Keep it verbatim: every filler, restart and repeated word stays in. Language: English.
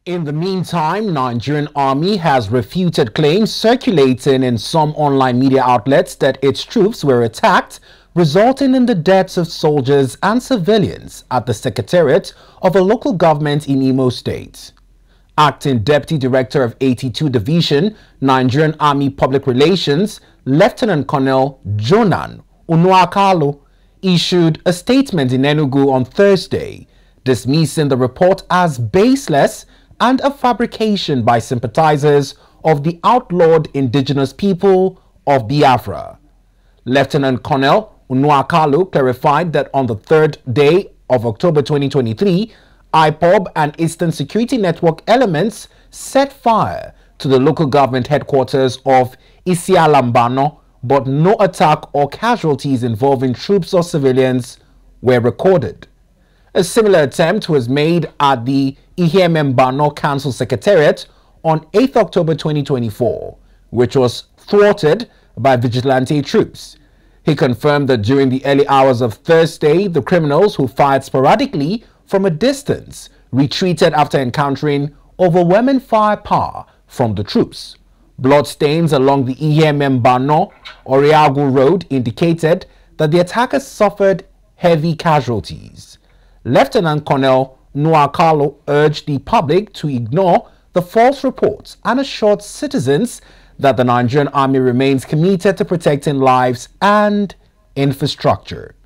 In the meantime, Nigerian army has refuted claims circulating in some online media outlets that its troops were attacked, resulting in the deaths of soldiers and civilians at the secretariat of a local government in Imo State. Acting Deputy Director of eighty-two Division, Nigerian Army Public Relations, Lieutenant Colonel Jonan Unuakalo, issued a statement in Enugu on Thursday, dismissing the report as baseless and a fabrication by sympathizers of the outlawed indigenous people of Biafra. Lieutenant Colonel Unuakalo clarified that on the third day of October twenty twenty-three, I P O B and Eastern Security Network elements set fire to the local government headquarters of Isialambano, but no attack or casualties involving troops or civilians were recorded. A similar attempt was made at the Ihemembano Council Secretariat on eighth October twenty twenty-four, which was thwarted by vigilante troops. He confirmed that during the early hours of Thursday, the criminals who fired sporadically from a distance retreated after encountering overwhelming firepower from the troops. Bloodstains along the Ihemembano Oriagu Road indicated that the attackers suffered heavy casualties. Lieutenant Colonel Nuakalo urged the public to ignore the false reports and assured citizens that the Nigerian Army remains committed to protecting lives and infrastructure.